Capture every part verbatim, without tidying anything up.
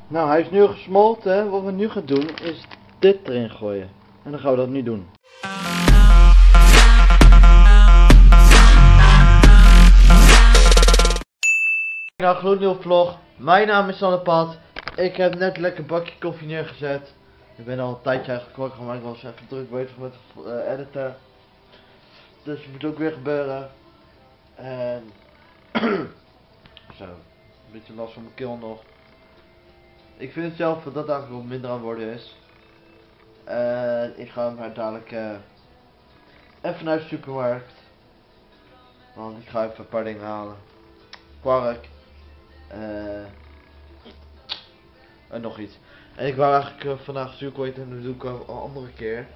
Nou, hij is nu gesmolten. Wat we nu gaan doen is dit erin gooien. En dan gaan we dat nu doen. Nou, gloednieuwe vlog. Mijn naam is Sander Pat. Ik heb net lekker een bakje koffie neergezet. Ik ben al een tijdje eigenlijk wakker gemaakt. Ik was even druk bezig met uh, editen. Dus het moet ook weer gebeuren. En zo, een beetje last van mijn keel nog. Ik vind zelf dat dat eigenlijk wat minder aan het worden is. En ik ga maar dadelijk uh, even naar de supermarkt. Want ik ga even een paar dingen halen. Kwark. Uh, en nog iets. En ik wou eigenlijk uh, vandaag zuurkool eten en dat doe ik een andere keer.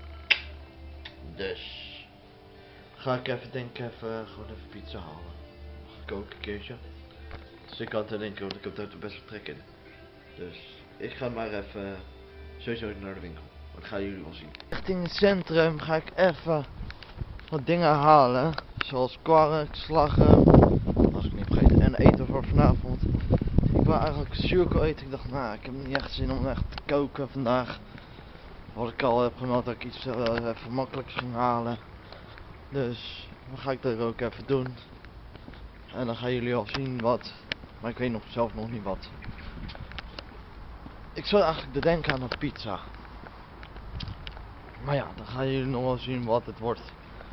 Dus ga ik even denk ik even uh, gewoon even pizza halen. Ga koken een keertje. Dus ik had in één keer, want ik heb daar best wel trek in. Dus ik ga maar even uh, sowieso naar de winkel. Dat gaan jullie wel zien. Richting het centrum ga ik even wat dingen halen. Zoals kwark, slaggen. Als ik niet vergeten. En eten voor vanavond. Ik wil eigenlijk zuurkool eten. Ik dacht, nou, ik heb niet echt zin om echt te koken vandaag. Wat ik al heb gemeld dat ik iets uh, even makkelijks ging halen. Dus dan ga ik dat ook even doen. En dan gaan jullie al zien wat. Maar ik weet nog zelf nog niet wat. Ik zou eigenlijk bedenken aan een pizza. Maar ja, dan gaan jullie nog wel zien wat het wordt.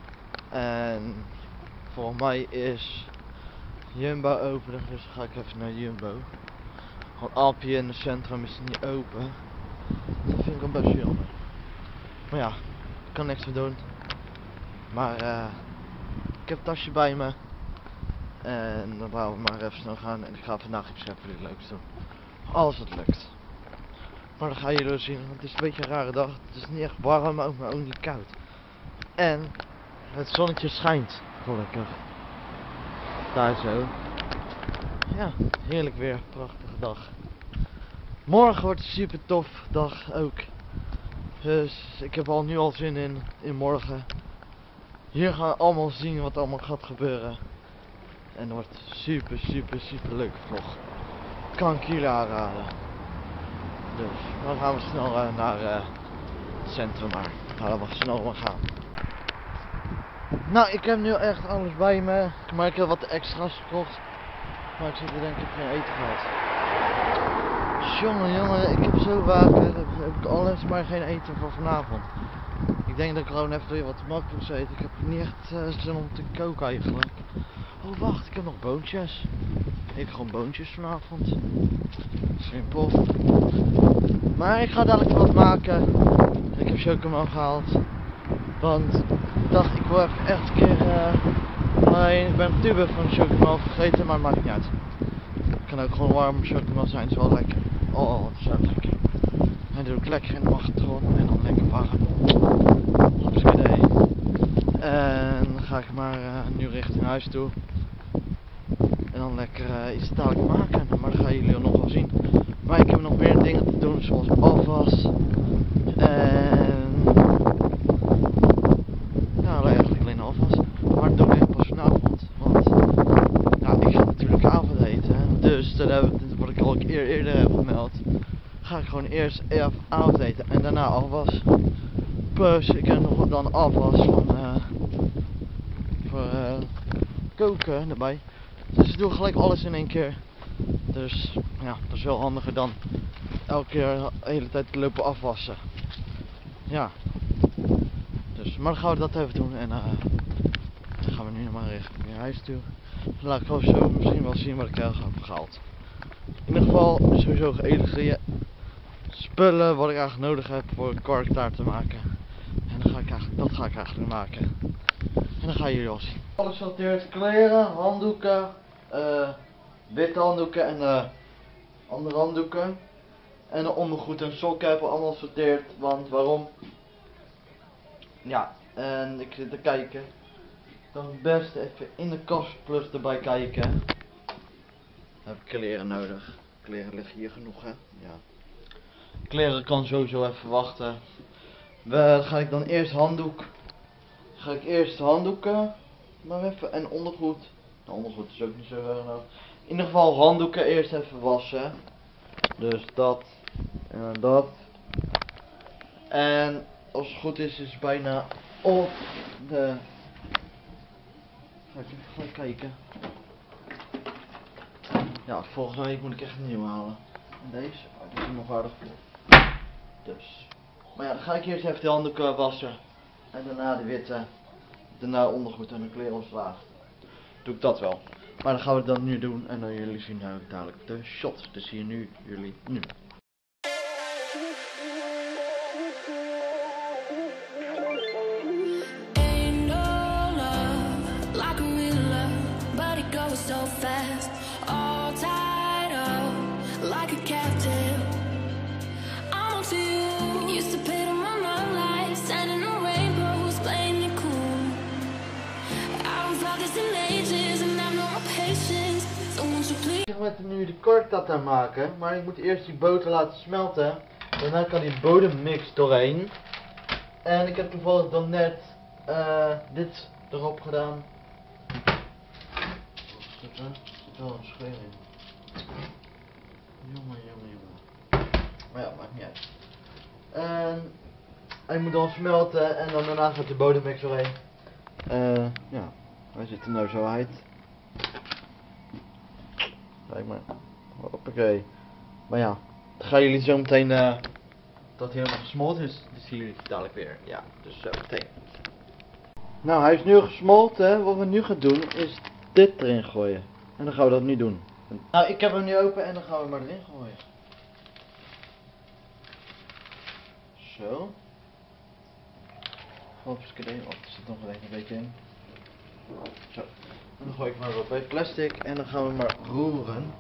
En volgens mij is Jumbo open, dus dan ga ik even naar Jumbo. Want Alpje in het centrum is niet open. Dat vind ik wel best jammer. Maar ja, ik kan niks meer doen. Maar uh, ik heb het tasje bij me. En dan gaan we maar even snel gaan. En ik ga vandaag iets even leuks doen. Als het lukt. Maar dan gaan jullie zien, want het is een beetje een rare dag. Het is niet echt warm, maar ook, maar ook niet koud. En het zonnetje schijnt. Gelukkig. Daar zo. Ja, heerlijk weer. Prachtige dag. Morgen wordt een super tof dag ook. Dus ik heb al nu al zin in, in morgen. Hier gaan we allemaal zien wat allemaal gaat gebeuren. En het wordt super super super leuke vlog. Kan ik jullie aanraden. Dus dan gaan we snel uh, naar uh, het centrum maar. Laten we snel maar gaan. Nou, ik heb nu echt alles bij me. Maar ik heb wat extra's gekocht. Maar ik zit er denk ik geen eten gehad. Jongen, jongen, ik heb zo vaak heb, heb ik alles, maar geen eten voor vanavond. Ik denk dat ik gewoon even weer wat makkelijks eet. Ik heb niet echt uh, zin om te koken eigenlijk. Oh wacht, ik heb nog boontjes. Ik heb gewoon boontjes vanavond. Simpel. Maar ik ga dadelijk wat maken. Ik heb chocomel gehaald. Want ik dacht, ik wil even echt een keer... Uh, alleen ik ben een tube van chocomel vergeten, maar het maakt niet uit. Het kan ook gewoon warm chocomel zijn, het is wel lekker. Oh, het is zo lekker. En doe ik lekker in de magnetron en dan lekker warm. Hopskedee. En dan ga ik maar uh, nu richting huis toe. En dan lekker uh, iets dadelijk maken. Maar dat gaan jullie nog wel zien. Maar ik heb nog meer dingen te doen, zoals afwas. En... nou, eigenlijk alleen afwas. Maar dat doe ik pas vanavond. Want nou, ik ga natuurlijk avond eten. Dus dat heb ik, wat ik al eer, eerder heb gemeld. Ga ik gewoon eerst even avondeten en daarna afwas. Plus ik heb nog dan afwas van uh, voor uh, koken erbij. Dus ik doe gelijk alles in één keer. Dus ja, dat is wel handiger dan elke keer de hele tijd te lopen afwassen. Ja. Dus, maar dan gaan we dat even doen en uh, dan gaan we nu maar richting naar huis toe. Dan laat ik gewoon zo misschien wel zien wat ik heb gehaald. In ieder geval sowieso geëligreerd spullen wat ik eigenlijk nodig heb voor een kwarktaart te maken. En dan ga ik eigenlijk, dat ga ik eigenlijk maken. En dan gaan jullie al zien. Alles sorteert, kleren, handdoeken, uh, witte handdoeken en uh, andere handdoeken. En de ondergoed en sokken heb ik allemaal sorteerd, want waarom? Ja, en ik zit te kijken. Dan het beste even in de kast plus erbij kijken. Dan heb ik kleren nodig. Kleren liggen hier genoeg, hè? Ja. Kleren kan sowieso even wachten. We, ga ik dan eerst handdoek. Ga ik eerst handdoeken. Maar even en ondergoed. De ondergoed is ook niet zo erg nodig. In ieder geval handdoeken eerst even wassen. Dus dat en dat. En als het goed is, is het bijna op de... Ga ik even gelijk kijken. Ja, volgende week moet ik echt een nieuwe halen. En deze, oh, die is er nog aardig voor. Dus. Maar ja, dan ga ik eerst even de handdoeken wassen. En daarna de witte. Daarna ondergoed en de kleren omslagen. Doe ik dat wel. Maar dan gaan we het dan nu doen en dan jullie zien nou dadelijk de shot. Dus hier nu, jullie nu. So fast, all tied up like a captive. I'm on to you. Used to pay to run my life, standing on rainbows, playing it cool. I haven't felt this in ages, and I've no more patience. So won't you please? Ik ga nu de korktat aan maken, maar ik moet eerst die boter laten smelten. Daarna kan die bodemmix doorheen. En ik heb toevallig dan net uh, dit erop gedaan. Er zit wel een scheur in. Jongen, jongen, jongen. Maar ja, maakt niet uit. En hij moet dan smelten en dan daarna gaat de bodemmix doorheen. Uh, ja, hij ziet er nou zo uit. Kijk maar. Hoppakee. Maar ja, dan gaan jullie zo meteen uh, dat hij helemaal gesmolten is. Dat zien jullie dadelijk weer. Ja, dus zo meteen. Nou, hij is nu gesmolten. Wat we nu gaan doen is dit erin gooien. En dan gaan we dat nu doen. Nou, ik heb hem nu open en dan gaan we maar erin gooien. Zo. Hopskee, oh, er zit nog even een beetje in. Zo. En dan gooi ik maar wat bij plastic en dan gaan we maar roeren.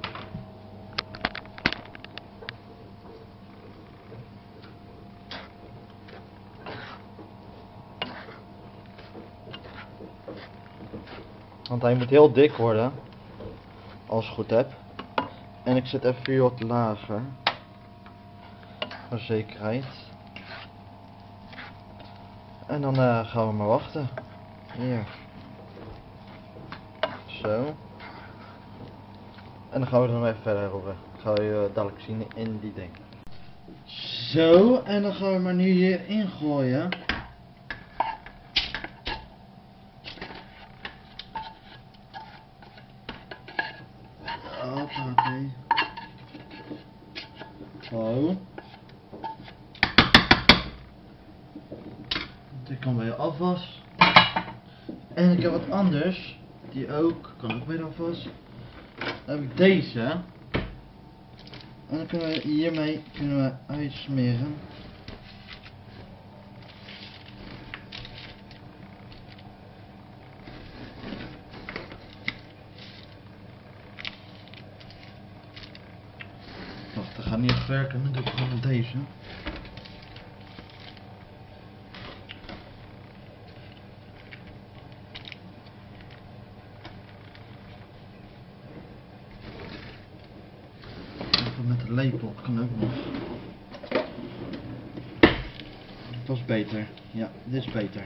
Want hij moet heel dik worden, als ik het goed heb. En ik zet even hier wat lager, voor zekerheid. En dan uh, gaan we maar wachten. Hier. Zo. En dan gaan we er nog even verder roeren. Ik ga je uh, dadelijk zien in die ding. Zo, en dan gaan we maar nu hier ingooien. Oké. Zo. Dit kan bij je afwas. En ik heb wat anders. Die ook. Kan ook bij de afwas. Dan heb ik deze. En dan kunnen we hiermee kunnen we uitsmeren. Wacht, dat gaat niet echt werken, dan doe ik gewoon met deze. Even met de lepel, kan ook nog. Dat is beter, ja, dit is beter.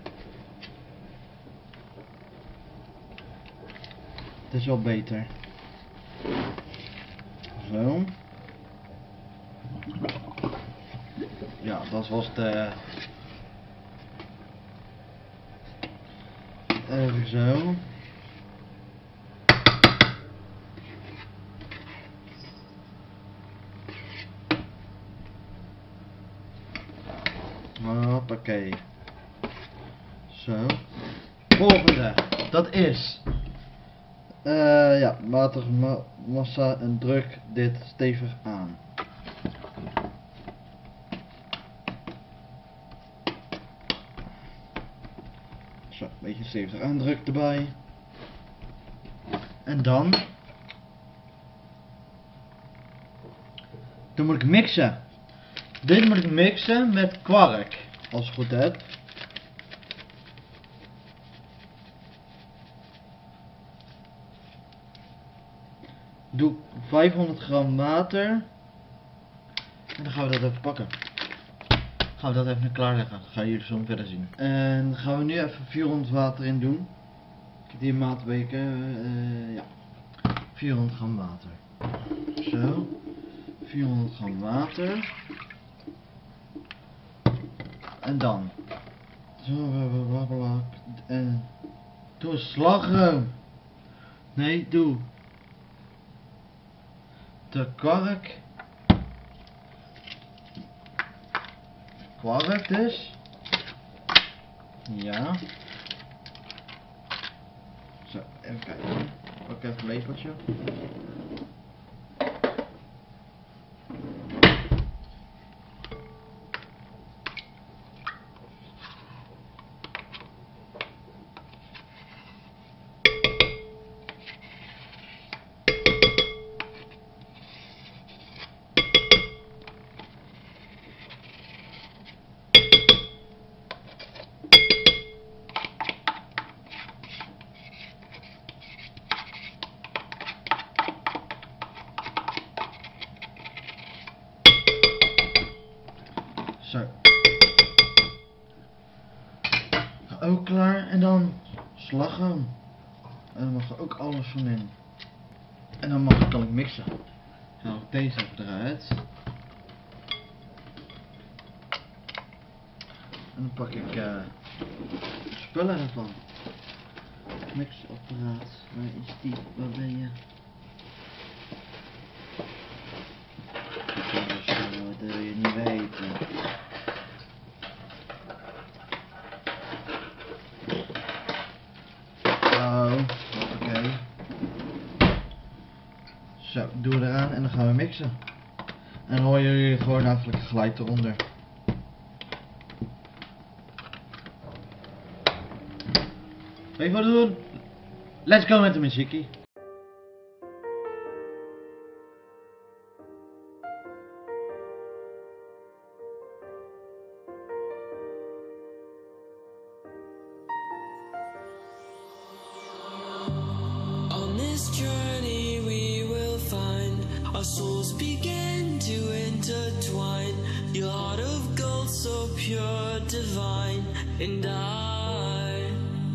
Dit is wel beter. Zo. Ja, dat was de... Even zo. Hoppakee. Zo. Volgende. Dat is... Uh, ja, matige ma massa en druk dit stevig aan. Zo, een beetje stevig aandruk erbij. En dan... Dan moet ik mixen. Dit moet ik mixen met kwark, als ik het goed heb. Doe vijfhonderd gram water. En dan gaan we dat even pakken. Gaan we dat even klaarleggen. Dat gaan jullie zo verder zien. En dan gaan we nu even vierhonderd water in doen. Ik heb hier een maatbeker. Uh, ja. vierhonderd gram water. Zo. vierhonderd gram water. En dan. Zo, en doe slagroom. Nee, doe. De kwark. Kwark dus. Ja. Zo, even kijken. Pak even een lepeltje. Zo. Ook klaar en dan slagroom. En dan mag er ook alles van in. En dan mag, kan ik mixen. Dan haal ik deze even eruit. En dan pak ik uh, spullen ervan. Mixapparaat. Waar is die? Waar ben je? Dat wil je niet weten. Oh, oké. Okay. Zo, doe eraan en dan gaan we mixen. En dan horen jullie gewoon eigenlijk geluid eronder. Weet je wat we doen? Let's go met de muziekie. Journey we will find our souls begin to intertwine. Your heart of gold, so pure, divine, and I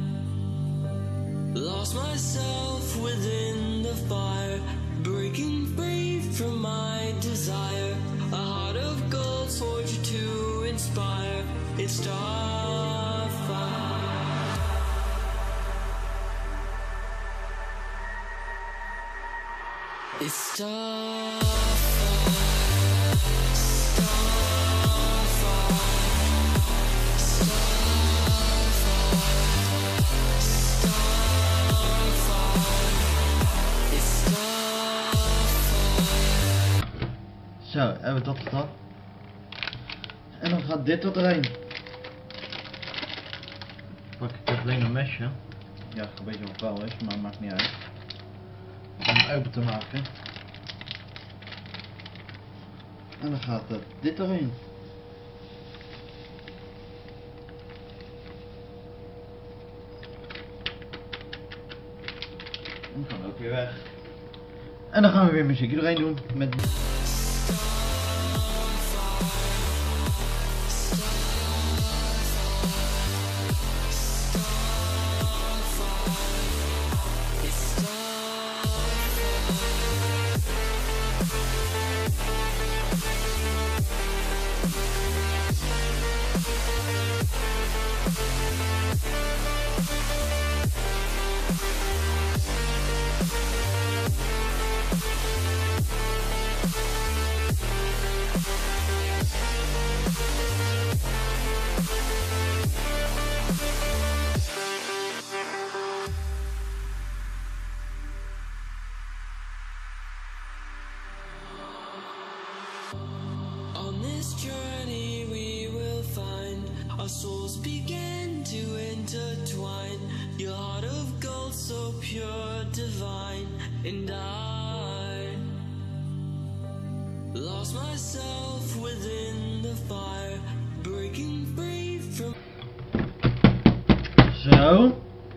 lost myself within the fire, breaking free from my desire. A heart of gold, forged to inspire. It's starfire. It's Starfire, Starfire, Starfire, it's Starfire. Zo, hebben we dat gedaan. En dan gaat dit tot erheen. Pak ik even alleen een mesje. Ja, ik een beetje wat vuil is, maar maakt niet uit. Om hem open te maken. En dan gaat er dit erin. En dan gaan we ook weer weg. En dan gaan we weer muziek doorheen doen met. On this journey we will find our souls begin to intertwine. Your heart of gold, so pure, divine, and I lost myself within the fire, breaking free from. Zo.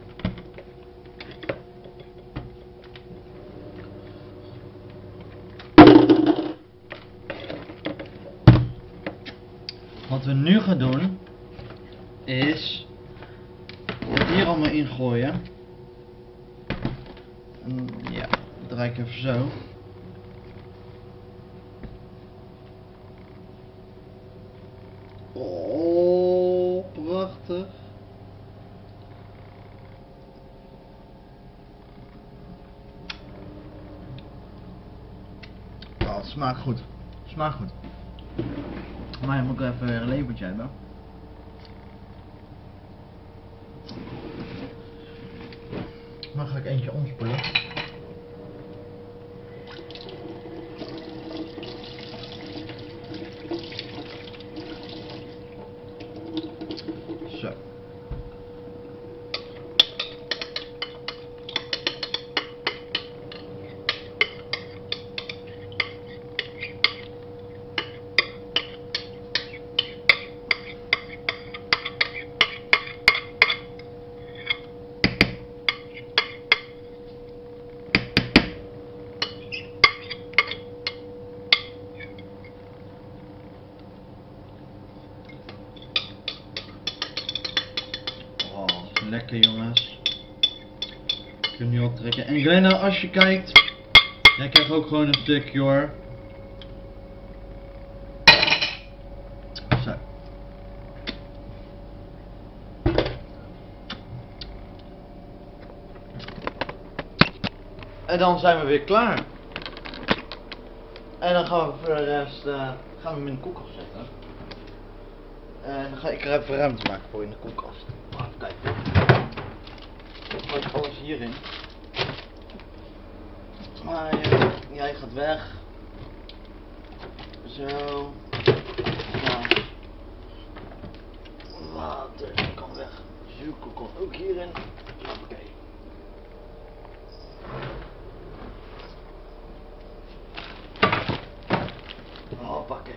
Wat we nu gaan doen is het hier allemaal ingooien. En ja, draai ik even zo. Oh, prachtig. Oh, het smaakt goed. Het smaakt goed. Maar je moet ook even een levertje hebben. Dan ga ik eentje omspoelen. Zo. Lekker jongens. Ik kan nu optrekken. En Glenna, als je kijkt, jij krijgt ook gewoon een stukje hoor. Zo. En dan zijn we weer klaar. En dan gaan we voor de rest uh, gaan we hem in de koelkast zetten. En dan ga ik er even ruimte maken voor in de koelkast. Even kijken. Ik gooi alles hierin. Maar uh, jij gaat weg. Zo. Ja. Water kan weg. Zuurkoek komt ook hierin. Oké. Hoppakee.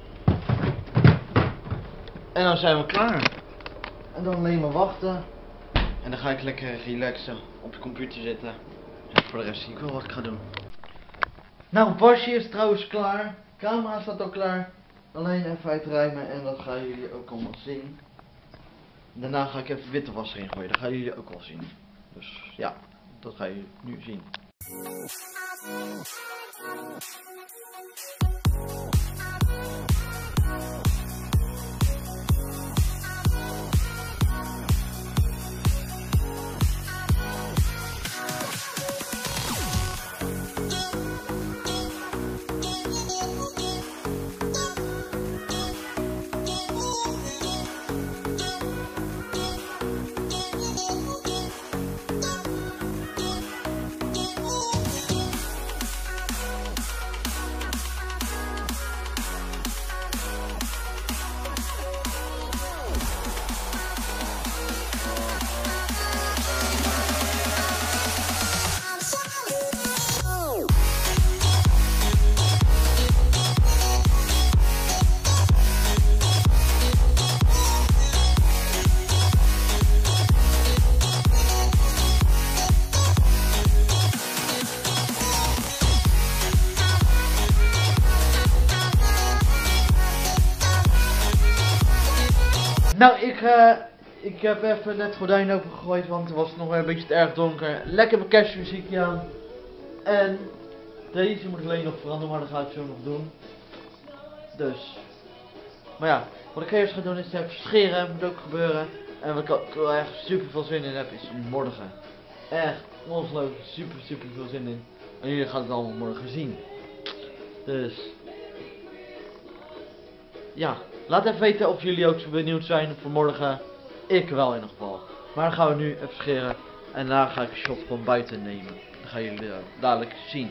En dan zijn we klaar. En dan alleen maar wachten. En dan ga ik lekker relaxen op de computer zitten. En voor de rest zie ik wel wat ik ga doen. Nou, het wasje is trouwens klaar. De camera staat ook klaar. Alleen even uitruimen en dat gaan jullie ook allemaal zien. Daarna ga ik even witte was erin gooien. Dat gaan jullie ook wel zien. Dus ja, dat ga je nu zien. Nou, ik, uh, ik heb even net het gordijn opengegooid, want het was nog een beetje te erg donker. Lekker mijn kerstmuziekje aan. En deze moet ik alleen nog veranderen, maar dat ga ik zo nog doen. Dus. Maar ja, wat ik eerst ga doen is even scheren, moet ook gebeuren. En wat ik er echt super veel zin in heb is morgen. Echt ongelooflijk super super veel zin in. En jullie gaan het allemaal morgen zien. Dus. Ja. Laat even weten of jullie ook zo benieuwd zijn voor morgen. Ik wel in ieder geval. Maar dan gaan we nu even scheren. En daarna ga ik een shot van buiten nemen. Dat gaan jullie dadelijk zien.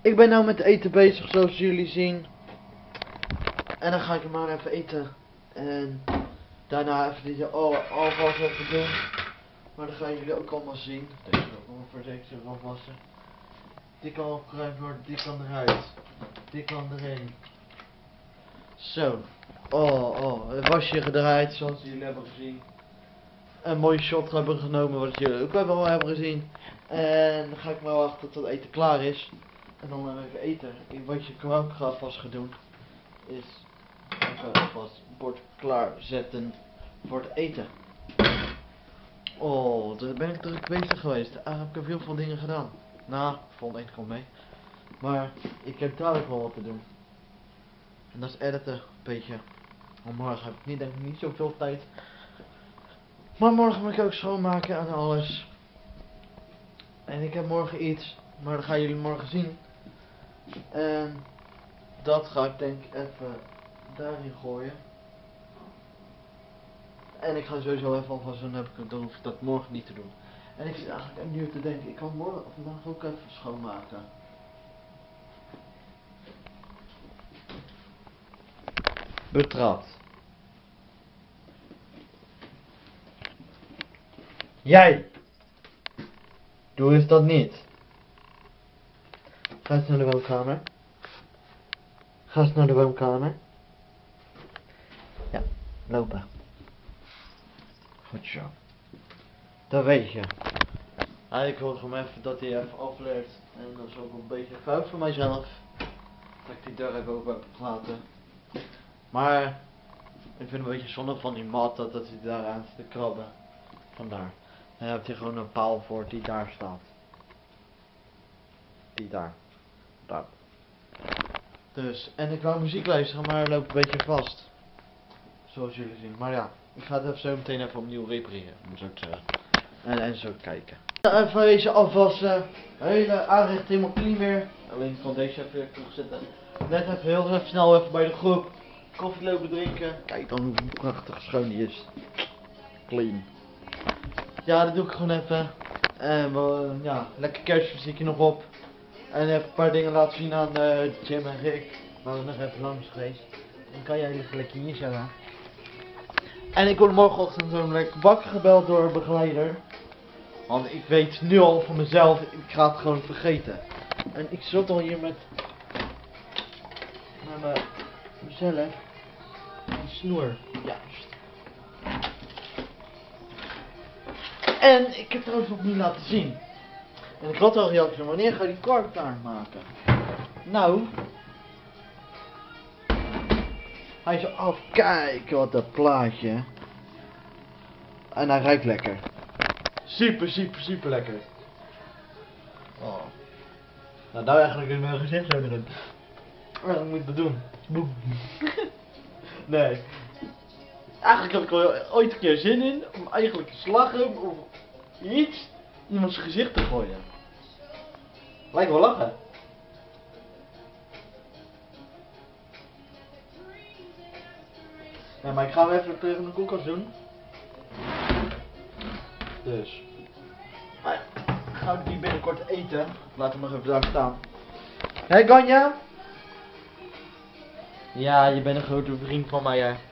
Ik ben nou met eten bezig zoals jullie zien. En dan ga ik hem maar even eten. En daarna even die alvast even doen. Maar dan gaan jullie ook allemaal zien. Deze wil ik nog voor zeker afwassen. Die kan opgeruimd worden, die kan eruit. Die kan erin. Zo. Oh, oh. Het wasje gedraaid zoals jullie hebben gezien. Een mooie shot hebben genomen wat jullie ook wel hebben gezien. En dan ga ik maar wachten tot het eten klaar is. En dan even eten. Wat je ook ga vast gaan doen. Is even alvast het bord klaarzetten voor het eten. Oh, daar ben ik druk bezig geweest. Eigenlijk heb ik heel veel dingen gedaan. Nou, vond één gewoon mee. Maar ik heb trouwens wel wat te doen. En dat is editen, een beetje. Want morgen heb ik niet, denk ik niet zoveel tijd. Maar morgen moet ik ook schoonmaken en alles. En ik heb morgen iets, maar dat gaan jullie morgen zien. En dat ga ik denk ik even daarin gooien. En ik ga sowieso even alvast doen, heb ik, dan hoef ik dat morgen niet te doen. En ik zit eigenlijk nu te denken, ik kan morgen of vandaag ook even schoonmaken. Betrapt. Jij! Doe eens dat niet. Ga eens naar de woonkamer. Ga eens naar de woonkamer. Ja, lopen. Goed zo. Dat weet je. Ja, ik wil gewoon even dat hij even afleert. En dat is ook een beetje fout voor mijzelf. Dat ik die deur even open heb gelaten. Maar ik vind het een beetje zonde van die mat dat, dat hij daar aan zit te krabben. Vandaar. En dan heb je gewoon een paal voor die daar staat. Die daar. Daar. Dus, en ik wou muziek luisteren, maar loopt een beetje vast. Zoals jullie zien. Maar ja, ik ga het even zo meteen even opnieuw repareren, moet ik zeggen. En, en zo kijken. Even deze afwassen. Hele aanrecht helemaal clean weer. Alleen van deze even weer terugzetten. Net even heel even snel even bij de groep koffie lopen drinken. Kijk dan hoe prachtig schoon die is. Clean. Ja, dat doe ik gewoon even. En we, ja, lekker kerstmuziekje nog op. En even een paar dingen laten zien aan uh, Jim en Rick. Waar we nog even langs geweest. Dan kan jij even lekker hier zeggen. En ik word morgenochtend zo'n lekker wakker gebeld door een begeleider. Want ik weet nu al van mezelf, ik ga het gewoon vergeten. En ik zat al hier met, met mezelf. Een snoer. Juist. En ik heb trouwens nog niet laten zien. En ik had al reactie van wanneer ga je die kwarktaart maken? Nou. Hij zo af, kijk wat dat plaatje. En hij ruikt lekker. Super, super, super lekker. Oh. Nou, nou eigenlijk in mijn gezicht zo erin. Maar dat moet ik dat doen. Boem. Nee. Eigenlijk heb ik wel ooit een keer zin in om eigenlijk te slagen of iets in iemands gezicht te gooien. Lijkt wel lachen. Ja, maar ik ga hem even terug in de koelkast doen. Dus. Maar ja, gaan we die binnenkort eten. Laat hem nog even daar staan. Hé hey, Ganja? Ja, je bent een grote vriend van mij, hè.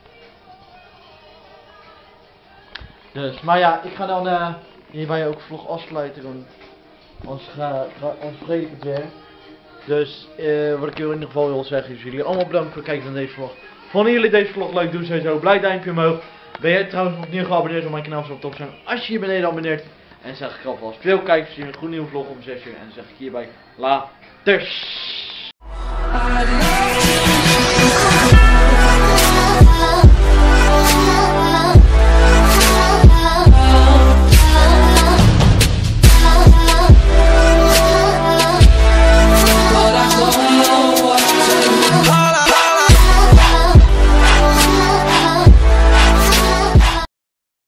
Dus, maar ja, ik ga dan uh, hierbij ook vlog afsluiten. Want anders, ga, ga, anders vergeet ik het weer. Dus, uh, wat ik in ieder geval wil zeggen is jullie allemaal bedankt voor het kijken naar deze vlog. Vonden jullie deze vlog leuk? Doe sowieso. Blij duimpje omhoog. Ben jij trouwens nog niet geabonneerd op mijn kanaal? Zou top zijn als je hier beneden abonneert. En zeg ik alvast veel kijkers zien een goed nieuwe vlog om zes uur. En dan zeg ik hierbij laters.